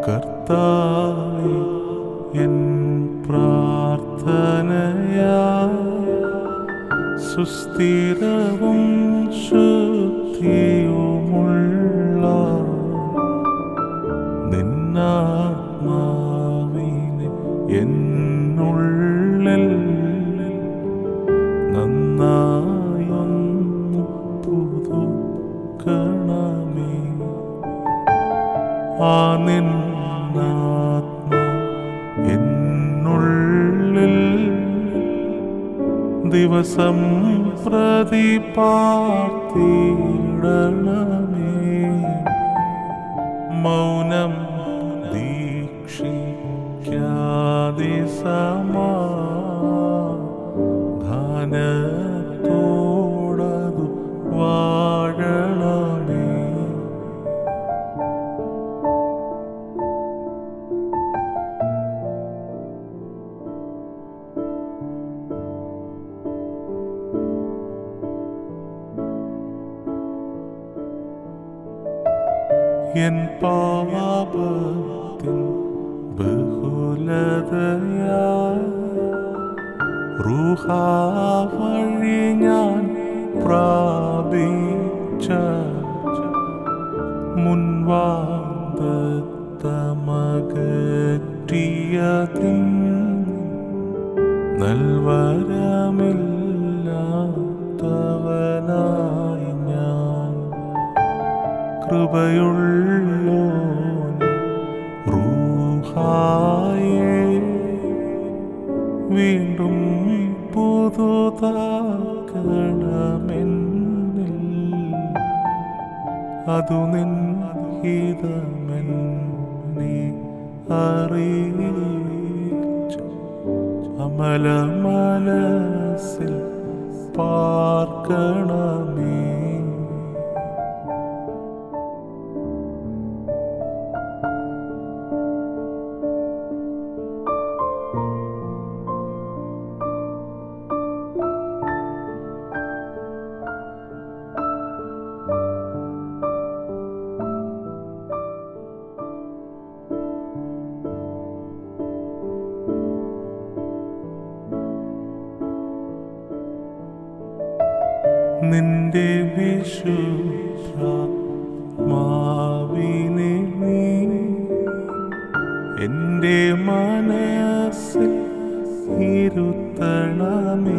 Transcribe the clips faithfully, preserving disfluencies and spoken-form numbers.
കർത്താവേ എൻ പ്രാർത്ഥനയാ സുസ്ഥിരവും ശുദ്ധിയുമുള്ള നിന്നാത്മാവിനെ എന്നുള്ളിൽ നന്നായൊന്നു പുതുക്കണമേ. ആ നിന്നാത്മാ എന്നുള്ളിൽ ദിവസം പ്രതി പാർത്തിടണമേ. മൗനം ദീക്ഷിക്കാതെ സമാധാനത്തോടതു വാഴണമേ. എൻ പാപത്തിൻ ബഹുലതയാ റൂഹാ വഴി ഞാൻ പ്രാപിച്ച മുൻവാഗ്ദത്തമകറ്റിയതിൻ നൽവരമില്ലാത്തവനായി ഞാൻ കൃപയുള്ളോനെ റൂഹായേ വീണ്ടും പുതുതാക്കണമെന്നിൽ അതു നിൻ ഹിതമെന്നെ അറിയിച്ചു അമല മനസ്സിൽ പാർക്കണമേ. നിന്റെ വിശുദ്ധാത്മാവിനെ നീ എൻ്റെ മനസ്സിൽ ഇരുത്തണമേ.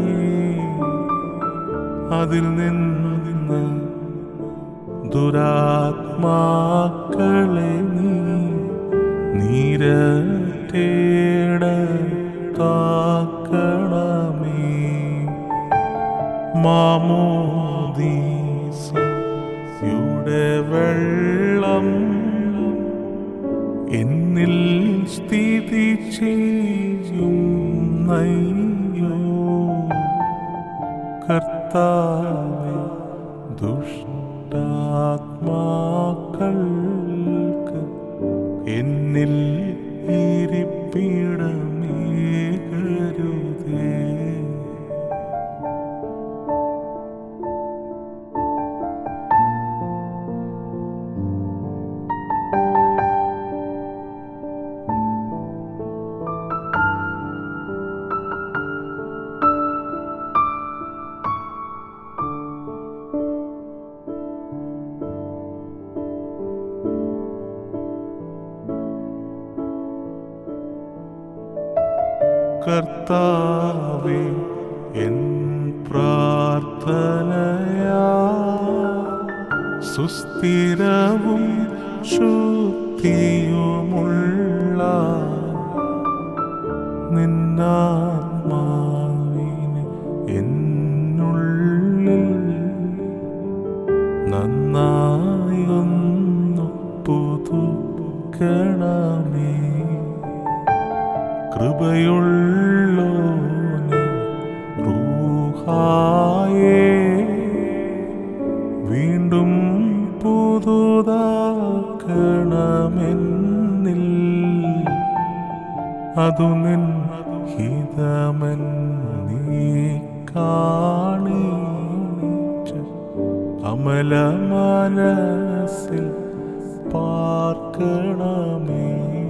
അതിൽ നിന്ന് ദുരാത്മാക്കളെ നീ നീരറ്റേടത്താക്കണമേ. മാമോദീസയുടെ വെള്ളം എന്നിൽ സ്ഥിതി ചെയ്യുന്നയ്യോ. കർത്താവേ ദുഷ്ടാത്മാക്കൾക്ക് എന്നിൽ ഇരിപ്പിടമേകരുതേ. കർത്താവേ എൻ പ്രാർത്ഥനയാ സുസ്ഥിരവും ശുദ്ധിയുമുള്ള നിന്നാത്മാവിനെ എന്നുള്ളിൽ നന്നായൊന്നു പുതുക്കണമേ. കൃപയുള്ളോനെ റൂഹായേ വീണ്ടും പുതുതാക്കണമെന്നിൽ അതു നിൻ ഹിതമെന്നീ കാണിച്ച് അമല മനസ്സിൽ പാർക്കണമേ.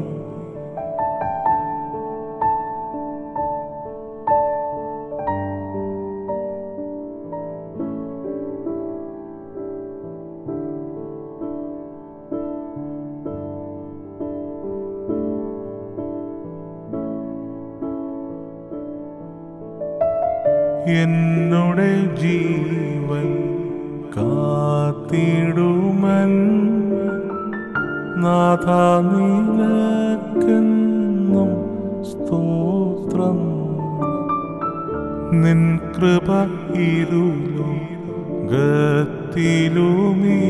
എന്നുടെ ജീവൻ കാത്തിടുമൻ നാഥ നിനക്കെന്നും സ്തോത്രം. നിൻ കൃപ ഇരുലോകത്തിലുമീ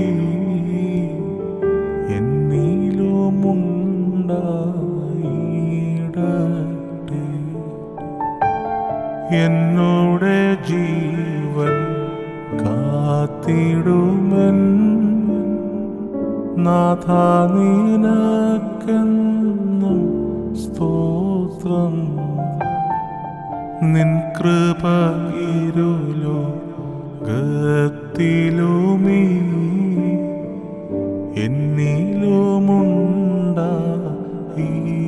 എന്നിലുമുണ്ടായിടട്ടെ. എന്നോടെ ജീവൻ കാത്തിടുമൻ നാഥ നിനക്കെന്നും സ്തോത്രം. നിൻ കൃപ ഇരുലോകത്തിലുമീ എന്നിലുമുണ്ടായി